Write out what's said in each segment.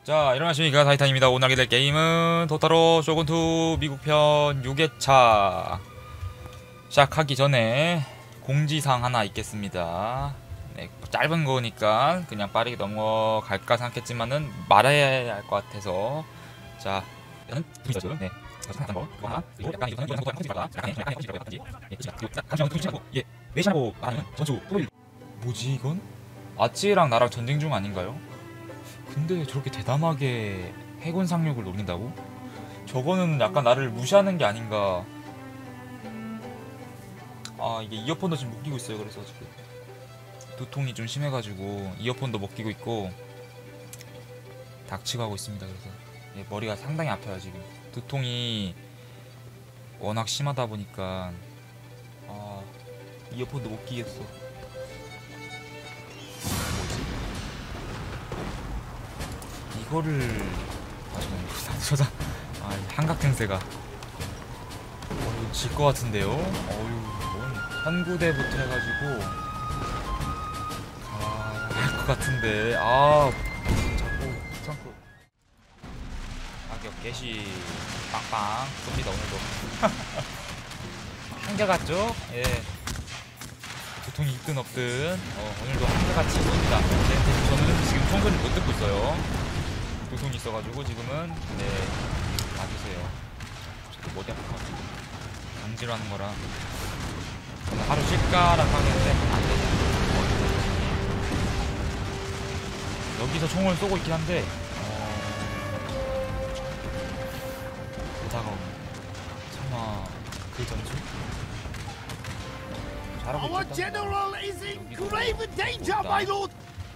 자, 일어나십니까. 타이탄입니다. 오늘 하게 될 게임은 도타로 쇼군2 미국편 6회차 시작하기 전에 공지사항 하나 있겠습니다. 네, 짧은 거니까 그냥 빠르게 넘어갈까 생각했지만은 말해야 할 것 같아서. 자, 일단은 분위기죠. 네. 생각한 거 그거 하나, 그리고 약간 이거는 영상 보고 약간의 형식이라고 예, 그리고 잠시만 통신하고 예, 메시하고 아니면 전투 토일. 뭐지 이건? 아찌랑 나랑 전쟁 중 아닌가요? 근데 저렇게 대담하게 해군 상륙을 노린다고? 저거는 약간 나를 무시하는 게 아닌가. 아, 이게 이어폰도 지금 못 끼고 있어요. 그래서 지금 두통이 좀 심해가지고 이어폰도 못 끼고 있고 닥치고 하고 있습니다. 그래서 예, 머리가 상당히 아파요 지금. 두통이 워낙 심하다 보니까 아, 이어폰도 못 끼겠어. 이거를 저장 한각행세가 질 것 같은데요. 뭔 한구대부터 해가지고 할 것 같은데 자꾸 가격 개시 빵빵 쏩니다. 오늘도 한결같죠? 예, 두통이 있든 없든 오늘도 한결같이 쏩니다. 네, 저는 지금 총소리 못 듣고 있어요. 두통이 있어가지고 지금은 네, 봐주세요. 저도 머리 아플 것 같아요. 강제로 하는 거라 오늘 하루 쉴까라 하는데 안되냐. 여기서 총을 쏘고 있긴 한데 보다가 설마 그 전투? 잘하고 있다.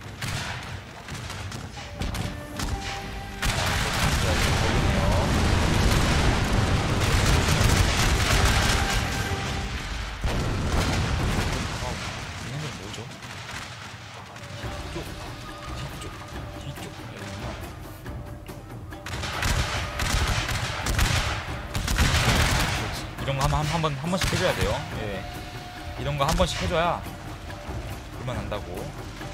이런 거 한 번씩 해줘야 돼요. 예. 이런 거 한 번씩 해줘야 그만한다고.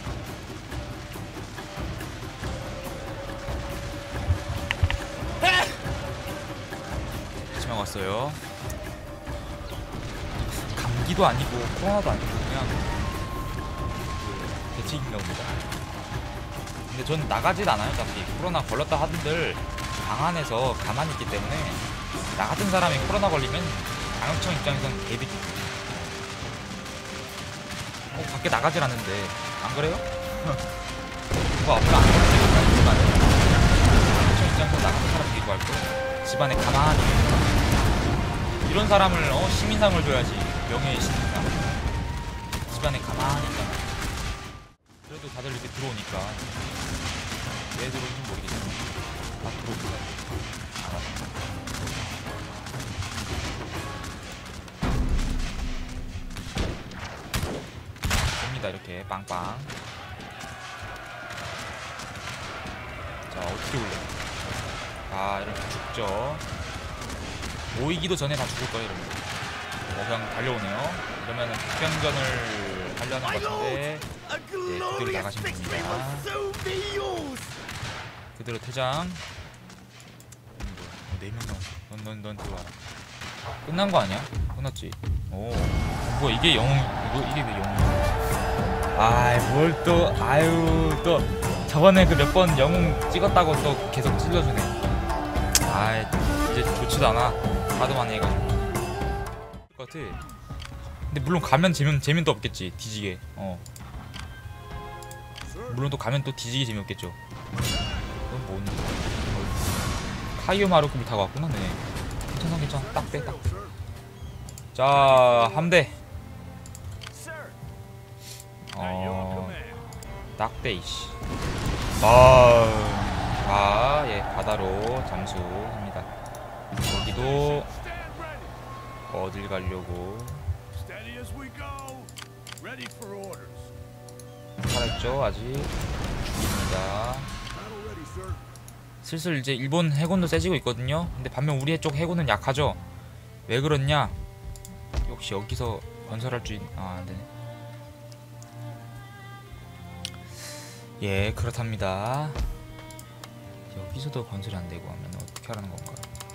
하지만 왔어요. 감기도 아니고 코로나도 아니고 그냥 대책인가 봅니다. 근데 전 나가질 않아요. 어차피 코로나 걸렸다 하던들 방 안에서 가만히 있기 때문에 나 같은 사람이 코로나 걸리면 방역청 입장에선 개비. 밖에 나가질 않는데 안 그래요? 누가 앞으로 안 걸리는 집안에 방역청 입장에서 나가는 사람 되게 좋아할 거야. 집안에 가만히 이런 사람을 시민상을 줘야지. 명예의 시민상. 집안에 가만히 있잖아. 그래도 다들 이렇게 들어오니까 왜 들어오는지 모르겠지만 다 들어오니까. 이렇게 빵빵. 자, 어떻게 올려? 이렇게 죽죠. 모이기도 전에 다 죽을 거예요. 이러면 그냥 달려오네요. 이러면은 국경전을 하려는 것 같은데 네, 그대로 나가시면 됩니다. 그대로 퇴장. 4명 나왔어. 넌 들어와라. 끝난 거 아니야? 끝났지. 오, 뭐야 이게 영웅? 이게 왜 영웅이야? 뭘 또, 또 저번에 그 몇 번 영웅 찍었다고 또 계속 찔러주네. 이제 좋지도 않아. 하도 많이 해가지고. 같아. 근데 물론 가면 재미도 없겠지. 뒤지게. 물론 또 가면 또 뒤지게 재미없겠죠. 그건 뭐 카이오마루급을 타고 왔구나. 네. 괜찮아. 딱 빼. 자, 함대. 딱대 이씨. 예, 바다로 잠수합니다. 여기도 어딜 가려고 살아있죠 아직. 죽입니다. 슬슬 이제 일본 해군도 세지고 있거든요. 근데 반면 우리 쪽 해군은 약하죠. 왜 그렇냐? 역시 여기서 건설할 줄 안되네. 예, 그렇답니다. 여기서도 건설이 안 되고 하면 어떻게 하라는 건가?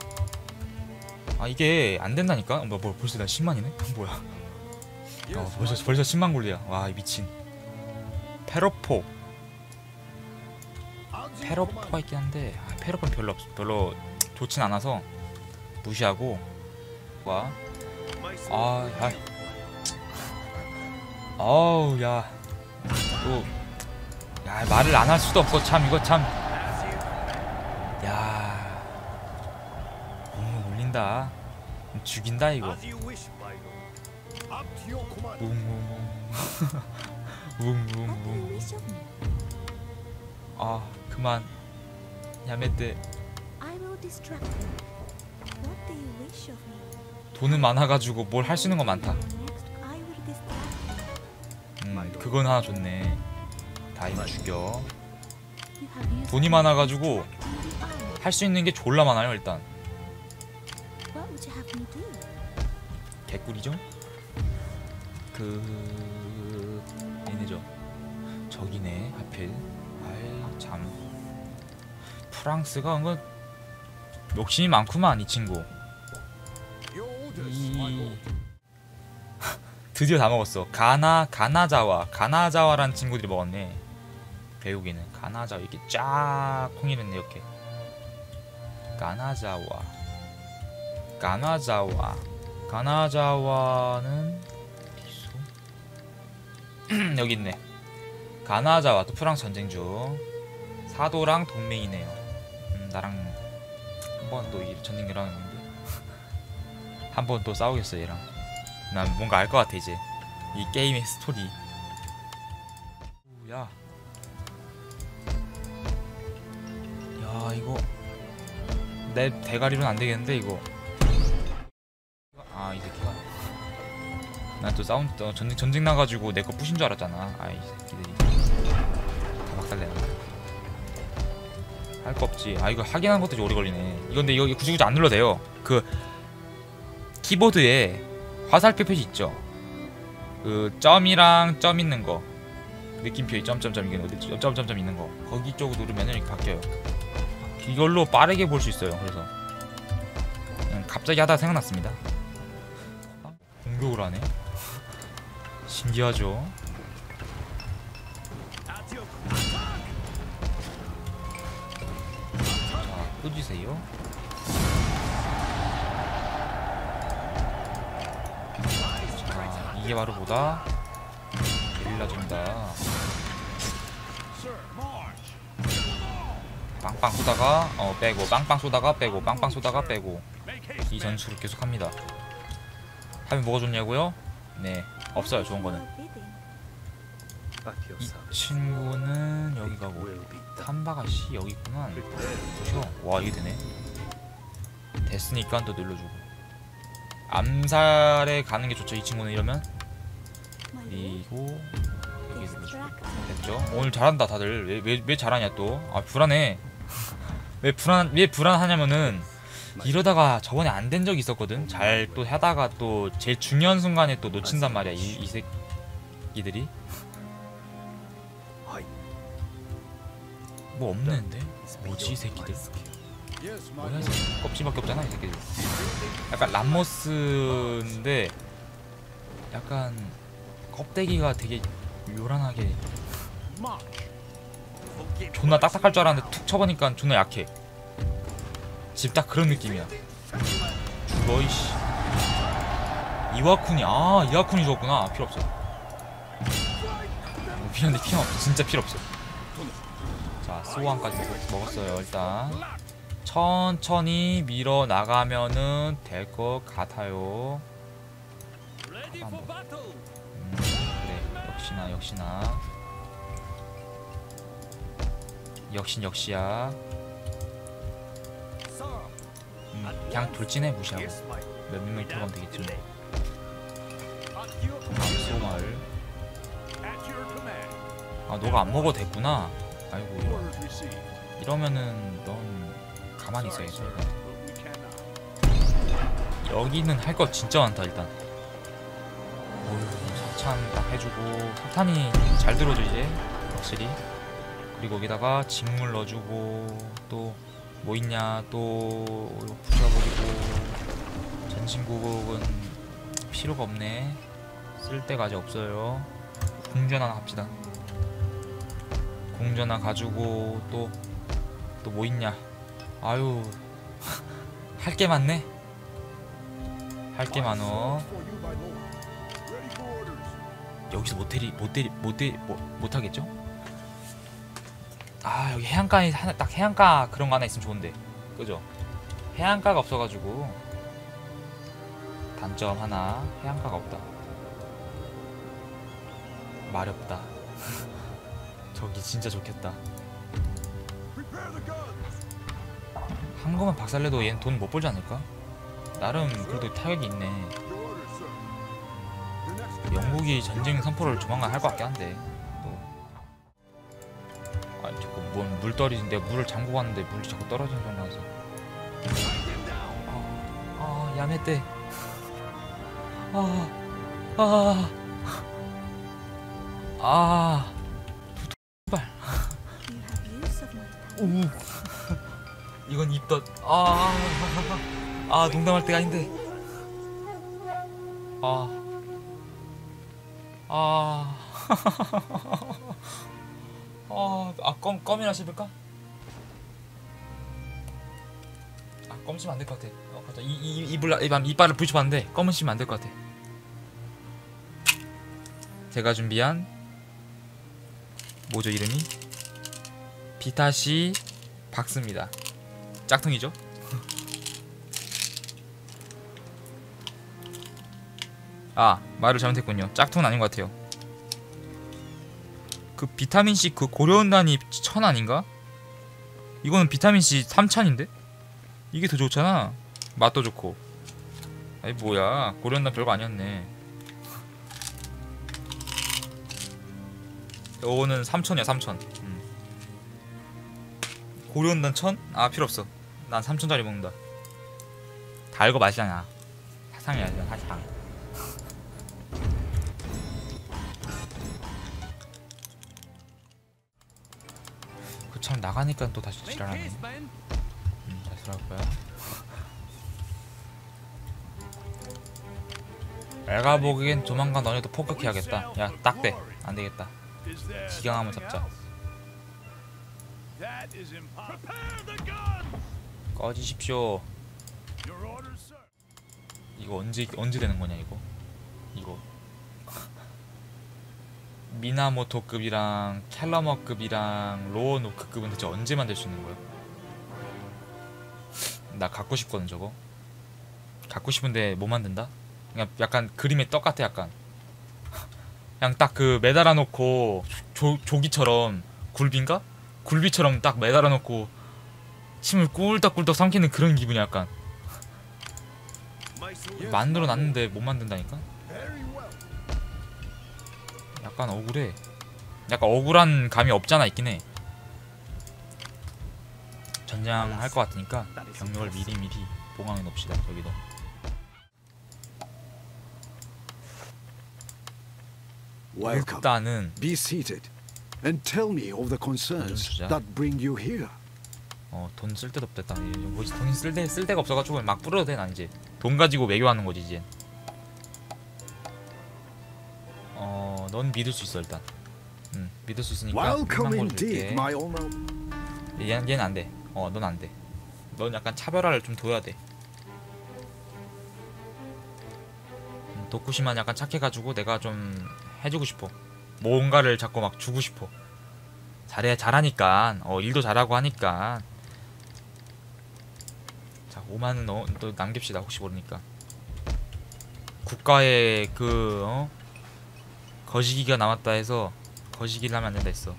아 이게 안 된다니까? 뭐 벌써 나 10만이네? 뭐야? 벌써 10만 골드야. 와 미친. 페로포가 있긴 한데 페로포는 별로 좋진 않아서 무시하고. 와. 어우 야. 또 야 말을 안 할 수도 없어 참 이거 참. 야. 올린다. 죽인다 이거. 웅웅웅. 아 그만. 야매떼. 돈은 많아가지고 뭘 할 수 있는 거 많다. 그건 하나 좋네. 다이브 죽여. 돈이 많아가지고 할 수 있는 게 졸라 많아요 일단. 개꿀이죠? 얘네죠. 저기네 하필. 아이 참. 프랑스가 은근 욕심이 많구만 이 친구. 드디어 다 먹었어. 가나자와라는 친구들이 먹었네. 배우기는 가나자와 이렇게 쫙 통일했네 이렇게. 가나자와는 여기 있네. 가나자와 또 프랑스 전쟁 중. 사도랑 동맹이네요. 나랑 한번 또 전쟁 일어났는데 한 번 또 싸우겠어 얘랑. 난 뭔가 알 것 같아 이제 이 게임의 스토리. 야 이거 내 대가리로는 안 되겠는데 이거. 이 새끼가. 난 또 전쟁 나가지고 내 거 부신 줄 알았잖아. 이 새끼들이 다 박살내네. 할 거 없지. 이거 확인하는 것도 오래 걸리네. 이거 근데 이거 굳이 안 눌러도 돼요. 그 키보드에 화살표 표시 있죠. 그 점이랑 점 있는 거, 느낌표 점점점 이게 어디 점점점 있는 거 거기 쪽으로 누르면 이렇게 바뀌어요. 이걸로 빠르게 볼 수 있어요. 그래서 그냥 갑자기 하다가 생각났습니다. 공격을 하네. 신기하죠. 자, 끄주세요. 자, 이게 바로 뭐다? 게릴라 준다. 빵빵 쏘다가 빼고, 빵빵 쏘다가 빼고, 빵빵 쏘다가 빼고, 이 전술을 계속합니다. 하면 뭐가 좋냐고요? 네, 없어요. 좋은 거는. 이 친구는 여기 가고, 탄바가씨 여기 있구나. 그렇죠? 와, 이게 되네. 됐으니까 또 눌러주고. 암살에 가는 게 좋죠. 이 친구는 이러면. 그리고 여기 눌러주고. 됐죠? 오늘 잘한다 다들. 왜 잘하냐 또. 불안해. 왜 불안하냐면은 이러다가 저번에 안 된 적이 있었거든. 잘 또 하다가 또 제일 중요한 순간에 또 놓친단 말이야. 이 새끼들이. 뭐 없는데? 뭐지 이 새끼들? 뭐야 이 새끼? 껍질밖에 없잖아 이 새끼들. 약간 람모스인데 약간 껍데기가 되게 요란하게. 존나 딱딱할 줄 알았는데 툭 쳐보니까 존나 약해. 지금 딱 그런 느낌이야. 죽어 이씨. 이와쿤이 이와쿤이 죽었구나. 필요 없어. 미안한데 필요 없어. 진짜 필요 없어. 자, 스호안까지 먹었어요. 일단 천천히 밀어 나가면은 될 것 같아요. 그래, 역시야. 그냥 돌진해. 무시하고 몇 명이 들어가면 되겠지. 암소마을. 너가 안 먹어도 됐구나. 아이고 이러면은 넌 가만히 있어야지. 여기는 할 거 진짜 많다. 일단 석탄 딱 해주고. 석탄이 잘 들어오죠 이제 확실히. 그리고 여기다가 직물 넣어주고 또 뭐 있냐 또 부셔버리고 전신구국은 필요가 없네. 쓸 데가 아직 없어요. 궁전 하나 합시다. 궁전 하나 가지고 또 뭐 있냐. 아유 할 게 많네. 할 게 많어. 여기서 못하겠죠? 아 여기 해안가에 하나 딱 해안가 그런 거 하나 있으면 좋은데 그죠? 해안가가 없어가지고 단점 하나 해안가가 없다. 마렵다. 저기 진짜 좋겠다. 한 거만 박살내도 얘는 돈 못 벌지 않을까? 나름 그래도 타격이 있네. 영국이 전쟁 선포를 조만간 할 것 같긴 한데 또. 아니 자꾸 뭔 물 떨어지는 내가 물을 잠그고 왔는데 물이 자꾸 떨어지는 소리 나서. 야매떼. 도발. 우. 이건 입덧. 농담할 때가 아닌데. 껌이나 씹을까? 껌 씹으면 안 될 것 같아. 맞아. 이빨을 부딪혀봤는데 껌은 씹으면 안 될 것 같아. 제가 준비한 뭐죠 이름이? 비타시 박스입니다. 짝퉁이죠? 말을 잘못했군요. 짝퉁은 아닌 것 같아요. 그 비타민C 그 고려온단이 1000 아닌가? 이거는 비타민C 3000인데? 이게 더 좋잖아. 맛도 좋고. 아이 뭐야 고려온단 별거 아니었네. 요거는 3000이야 3000. 고려온단 1000? 필요없어. 난 3000짜리 먹는다. 달거 맛이잖아. 사상이야 사상. 참 나가니까 또 다시 지랄하네. 다시 들어갈 거야. 내가 보기엔 조만간 너네도 폭격해야겠다. 야 딱대 안되겠다. 기강 한번 잡자. 꺼지십시오. 이거 언제 되는 거냐 이거 미나모토급이랑 캘러머급이랑 로어노크급은 대체 언제 만들 수 있는 거야? 나 갖고 싶거든 저거. 갖고 싶은데 못 만든다? 그냥 약간 그림의 떡 같아 약간. 그냥 딱 그 매달아 놓고 조기처럼 굴비인가? 굴비처럼 딱 매달아 놓고 침을 꿀떡꿀떡 삼키는 그런 기분이 약간. 만들어 놨는데 못 만든다니까? 약간 억울해. 약간 억울한 감이 없잖아 있긴 해. 전장할 것 같으니까 병력을 미리미리 보강해 놓읍시다. 저기도. 일단은 Be seated and tell me of the concerns that bring you here. 돈 쓸 데도 없겠다. 뭐지 돈 쓸 데가 없어가지고 막 뿌려도 돼. 난 이제 돈 가지고 외교하는 거지 이제. 넌 믿을 수 있어 일단. 믿을 수 있으니까 Welcome indeed, my 얘는 안 돼. 넌 안 돼. 넌 약간 차별화를 좀 둬야 돼. 도쿠시만 약간 착해가지고 내가 좀 해주고 싶어. 뭔가를 자꾸 막 주고 싶어. 잘하니까. 일도 잘하고 하니까. 자 5만원 또 남깁시다. 혹시 모르니까. 국가에 거시기가 남았다 해서 거시기를 하면 안 된다 했어.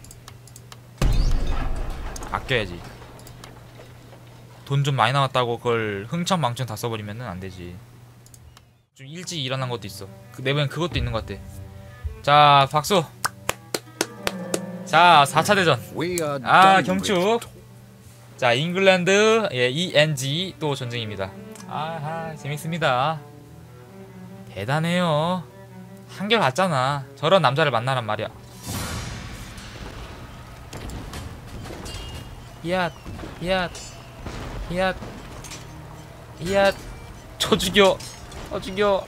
아껴야지. 돈 좀 많이 남았다고 그걸 흥청망청 다 써버리면은 안 되지. 좀 일찍 일어난 것도 있어. 내보엔 그것도 있는 것 같아. 자 박수. 자 4차 대전. 경축. 자 잉글랜드 ENG 또 전쟁입니다. 재밌습니다. 대단해요. 한결같잖아. 저런 남자를 만나란 말이야. 히앗 히앗 히앗 히앗. 쳐 죽여. 쳐 죽여.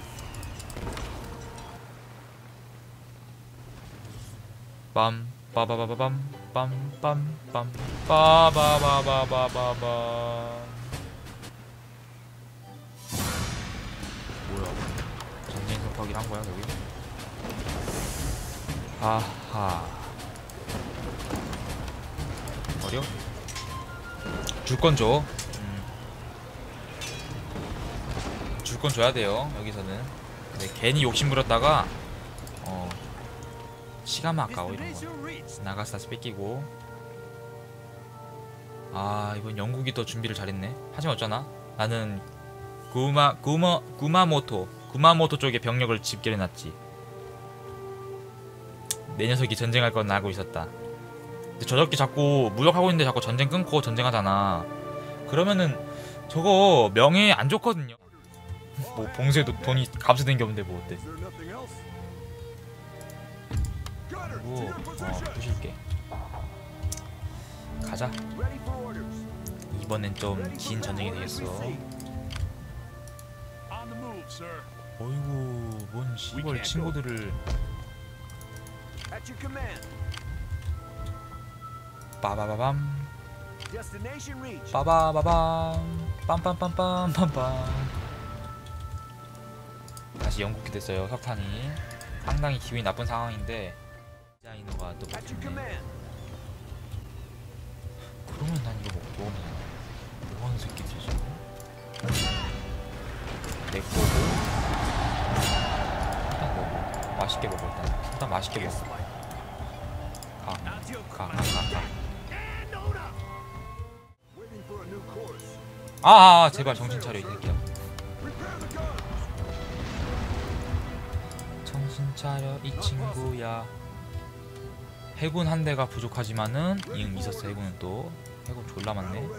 빰 빠바바바밤 빰빰빰 빠바바바바바밤. 뭐야? 전쟁 선파기를 한 거야 여기? 아하. 어려? 줄 건 줘. 줄 건 줘야 돼요 여기서는. 근데 괜히 욕심 부렸다가 시간만 아까워 이런 거. 나가서 다시 뺏기고. 아 이번 영국이 더 준비를 잘했네. 하지만 어쩌나? 나는 구마모토 쪽에 병력을 집결해놨지. 내 녀석이 전쟁할 건 알고 있었다. 근데 저렇게 자꾸 무력하고 있는데 자꾸 전쟁 끊고 전쟁하잖아. 그러면은 저거 명예 안 좋거든요. 뭐 봉쇄도 돈이 값이 된 게 없는데 뭐 어때? 그리고 부실게. 가자. 이번엔 좀 긴 전쟁이 되겠어. 어이구 뭔 시벌 친구들을. 빠바바밤 빠바바밤 빰빰빰빰빰빰. 다시 영국이 됐어요. 석탄이 상당히 기분이 나쁜 상황인데 디자이너가 또 바뀌네. 그러면 난 이거 먹고 뭐하는 새끼지 저거? 내 거고 일단 먹어. 맛있게 먹어. 일단 맛있게 먹어. 가. 제발 정신 차려 이 새끼야. 정신 차려 이 친구야. 해군 한 대가 부족하지만은 있었어. 해군은 또 해군 졸라 많네.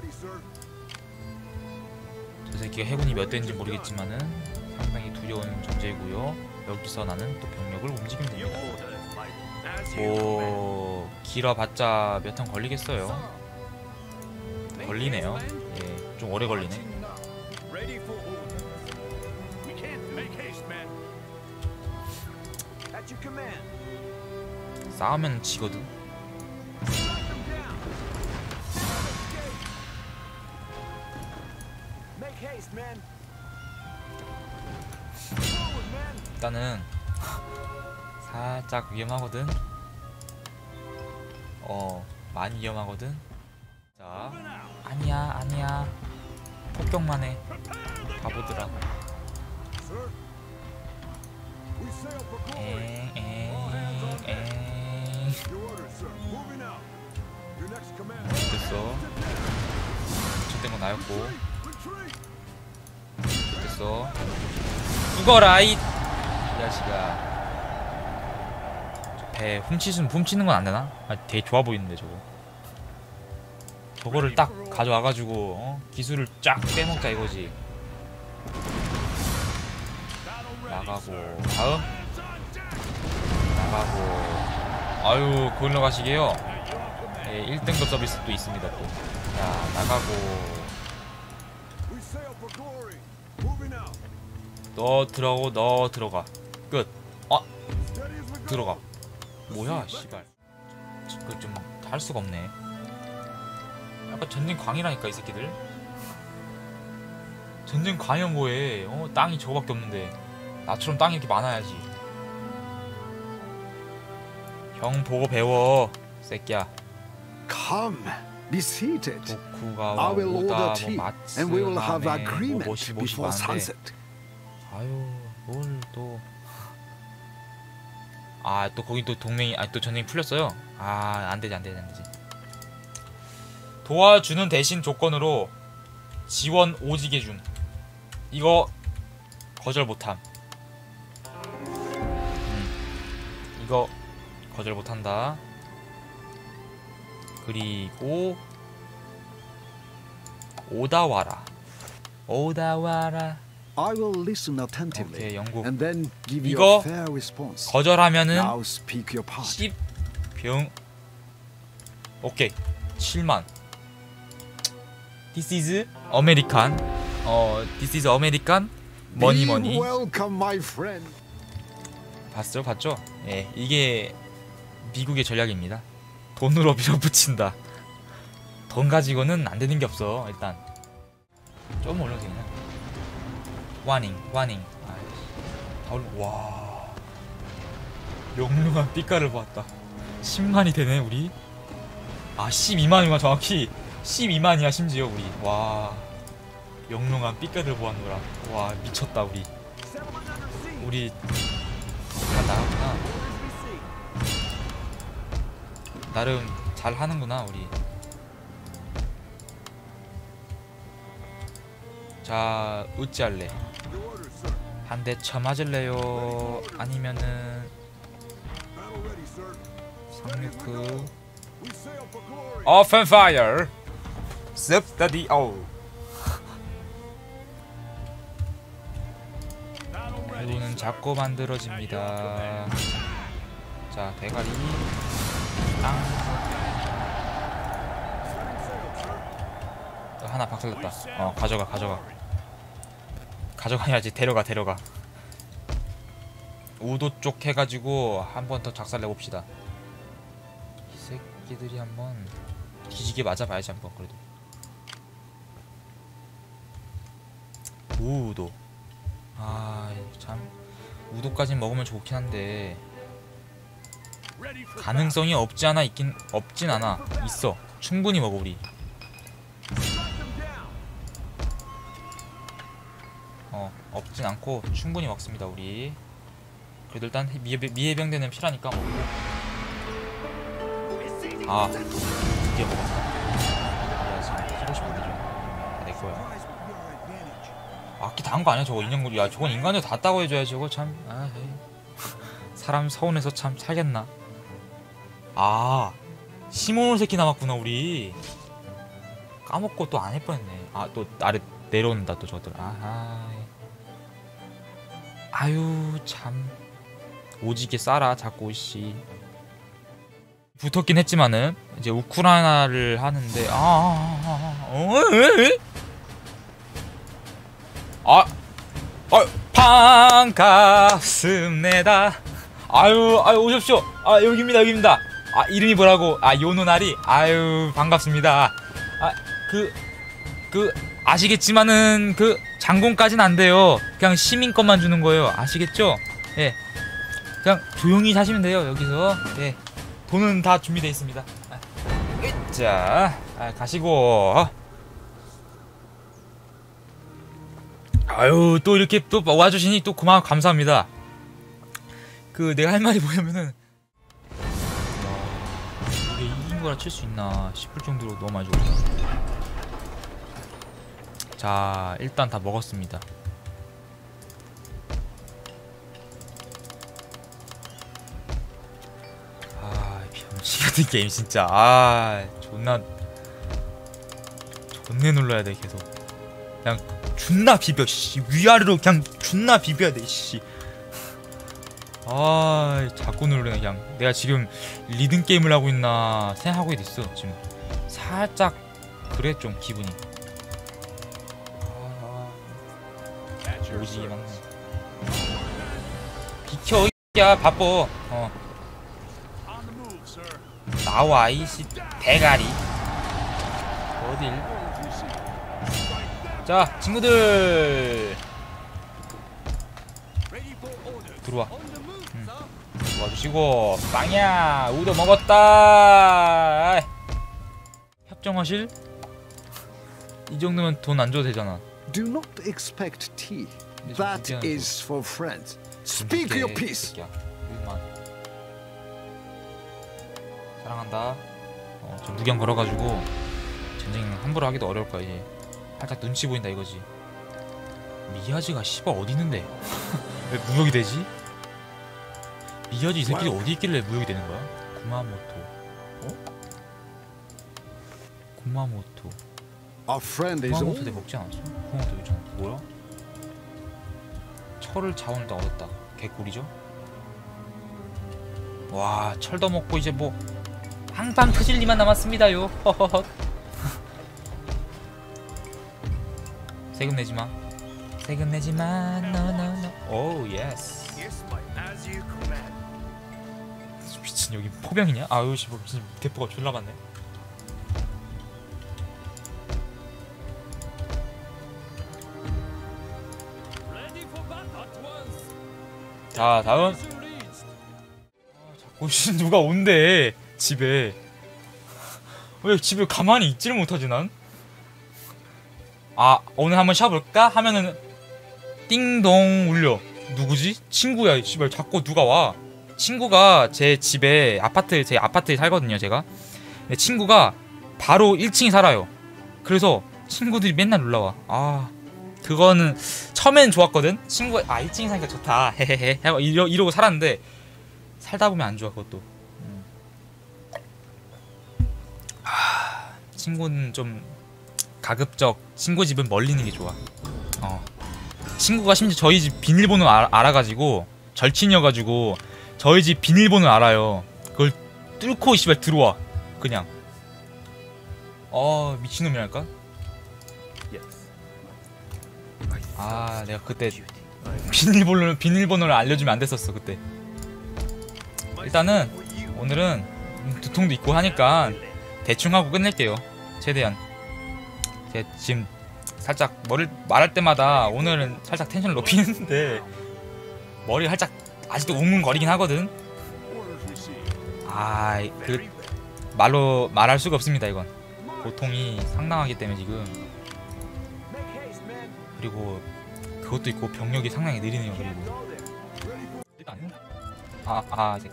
저 새끼가 해군이 몇 대인지 모르겠지만은 상당히 두려운 존재고요. 여기서 나는 또 병력을 움직이면 됩니다. 뭐 길어봤자 몇 턴 걸리겠어요. 걸리네요. 예, 좀 오래 걸리네. 싸우면 지거든. 일단은 살짝 위험하거든. 많이 위험하거든. 자, 아니야. 폭격만 해. 바보들아. 됐어. 첫된 건 나였고. 됐어. 죽어라 이 자식아. 배 훔치는 건 안 되나? 되게 좋아 보이는데 저거를 딱 가져와가지고 기술을 쫙 빼먹자 이거지. 나가고 다음 나가고. 아유 그걸로 가시게요. 예, 1등급 서비스도 있습니다 또. 자 나가고. 너 들어가. 끝. 들어가. 뭐야 씨발. 그 좀 할 수가 없네. 약간 전쟁 광이라니까 이 새끼들. 전쟁 광이면 뭐해. 땅이 저거밖에 없는데. 나처럼 땅이 이렇게 많아야지. 형 보고 배워 새끼야. Come, be seated. 도쿠가와 I will 오다 order 뭐 tea, 마츠 and we will have 뭐 agreement 뭐시 before 많은데. sunset. 아유 뭘 또. 또 거기 또 동맹이 또 전쟁이 풀렸어요. 안되지. 도와주는 대신 조건으로 지원 오지게 줌. 이거 거절 못함. 이거 거절 못한다. 그리고 오다와라. I will listen attentively 오케이, 영국. and then give you 이거 a fair response. 거절하면은 Now speak your part. 10병. 오케이 7만. This is American. This is American. 머니 Be 머니. welcome, my friend. 봤죠? 예, 이게 미국의 전략입니다. 돈으로 밀어붙인다. 돈 가지고는 안 되는 게 없어. 일단 좀 올려도 되나? 와닝. 와, 영롱한 삐까를 보았다. 10만이 되네 우리. 아 12만이구나 정확히. 12만이야 심지어 우리. 와, 영롱한 삐까를 보았노라. 와 미쳤다 우리. 다 나갔구나. 나름 잘 하는구나 우리. 자, 어찌할래? 한 대 쳐맞을래요? 아니면은 상륙크 오픈 파이어 습다디 어우. 이거는 자꾸 만들어집니다. 자, 대가리 땅. 하나 박살났다. 가져가야지. 데려가. 우도 쪽 해가지고 한 번 더 작살내봅시다. 이 새끼들이 한번 뒤지게 맞아봐야지 한번. 그래도 우도. 아 참, 우도까진 먹으면 좋긴 한데 가능성이 없진 않아. 있어. 충분히 먹어 우리. 없진 않고 충분히 먹습니다 우리. 그래도 일단 미해병대는 필요하니까 먹고. 아, 드디어 먹었다. 야, 지금 키고 싶은데 좀 내거야. 악기 다 한 거 아니야 저거. 인형놀이. 야 저건 인간들 다 따고 해줘야지 저거. 참, 아, 에이. 사람 서운해서 참 살겠나. 아, 시모노 새끼 남았구나 우리. 까먹고 또 안 할 뻔했네. 아, 또 아래 내려온다 또 저들. 아하. 아유 참, 오지게 싸라 자꾸 씨. 붙었긴 했지만은 이제 우크라이나를 하는데 반갑습니다. 아유 오십시오. 아 여기입니다. 아 이름이 뭐라고? 아 요노나리. 아유 반갑습니다. 아 그 아시겠지만은 그 장군까지는 안 돼요. 그냥 시민 것만 주는 거예요. 아시겠죠? 예. 그냥 조용히 사시면 돼요 여기서. 예. 돈은 다 준비되어 있습니다. 자, 가시고. 아유 또 이렇게 또 와주시니 또 고마워 감사합니다. 그 내가 할 말이 뭐냐면은 이게 이긴 거라 칠 수 있나 싶을 정도로 너무 많이 죽었다. 자, 일단 다 먹었습니다. 아, 병신 같은 게임 진짜. 아, 존내 눌러야 돼 계속. 그냥 존나 비벼 씨. 위아래로 그냥 존나 비벼야 돼 씨. 아, 자꾸 누르네 그냥. 내가 지금 리듬 게임을 하고 있나 생각하고 있어 지금. 살짝 그래 좀 기분이. 오지게 맞네. 비켜 이 X야 바빠. 나와 이씨 대가리. 어딜. 자 친구들 들어와. 도와주시고. 빵야 우도 먹었다. 협정하실? 이 정도면 돈 안 줘도 되잖아. Do not expect tea. That is for friends. Speak your piece. 사랑한다. 저 무경 걸어가지고 전쟁 함부로 하기도 어려울 거야 이제. 살짝 눈치 보인다 이거지. 미야지가 씨발 어디 있는데? 왜 무역이 되지? 미야지 이 새끼 어디 있길래 무역이 되는 거야? 구마모토. Our friend is 구마모토 내 먹지 않았어? 구마모토 있잖아. 뭐야? 철을 자원을 다 얻었다. 개꿀이죠? 와, 철도 먹고 이제 뭐 항상 터질 리만 남았습니다요. 허허허. 세금 내지마. 세금 내지마. No no no. 오 예스. 미친 여기 포병이냐? 아유 씨발 무슨 대포가 졸라 많네. 자 다음. 자꾸 누가 온대 집에. 왜 집에 가만히 있지를 못하지 난? 아 오늘 한번 쉬어볼까? 하면은 띵동 울려. 누구지? 친구야. 씨발 자꾸 누가 와. 친구가 제 집에 제 아파트에 살거든요 제가. 근데 친구가 바로 1층에 살아요. 그래서 친구들이 맨날 올라와. 아 그거는 처음엔 좋았거든. 친구가 1층에 사니까 좋다 헤헤헤 이러고 살았는데 살다 보면 안 좋아 그것도. 친구는 좀 가급적 친구 집은 멀리 있는 게 좋아. 친구가 심지어 저희 집 비밀번호 알아가지고 절친이어가지고 저희 집 비밀번호 알아요. 그걸 뚫고 씨발 들어와 그냥. 미친놈이랄까? 아 내가 그때 비밀번호를 알려주면 안 됐었어 그때. 일단은 오늘은 두통도 있고 하니까 대충 하고 끝낼게요. 최대한. 제가 지금 살짝 머리를 말할 때마다 오늘은 살짝 텐션을 높이는데 머리가 살짝 아직도 웅웅거리긴 하거든. 그 말로 말할 수가 없습니다 이건. 고통이 상당하기 때문에 지금. 그리고 그것도 있고 병력이 상당히 느리네요. 그리고 일단 이제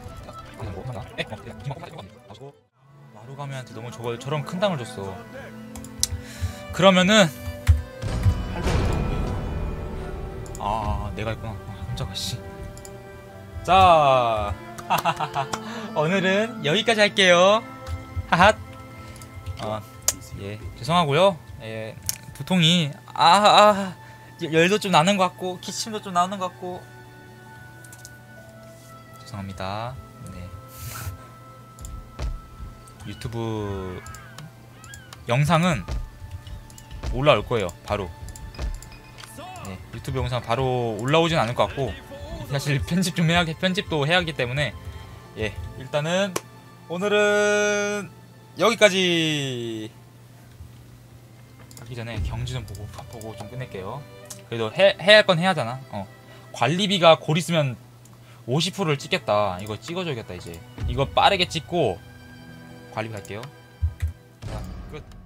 마루가미한테 너무 저런 큰 당을 줬어. 그러면은 내가 있구나. 깜짝아 씨. 자 오늘은 여기까지 할게요. 하핫. 예 죄송하고요. 예 두통이 열도 좀 나는 것 같고 기침도 좀 나는 것 같고 죄송합니다. 네. 유튜브 영상은 올라올 거예요 바로. 네, 유튜브 영상 바로 올라오진 않을 것 같고 사실 편집도 해야 하기 때문에 예 일단은 오늘은 여기까지. 하기 전에 경지 좀 보고 좀 끝낼게요. 그래도 해야 할 건 해야 하잖아. 관리비가 곧 있으면 50%를 찍겠다. 이거 찍어줘야겠다 이제. 이거 빠르게 찍고 관리비 할게요. 자, 끝.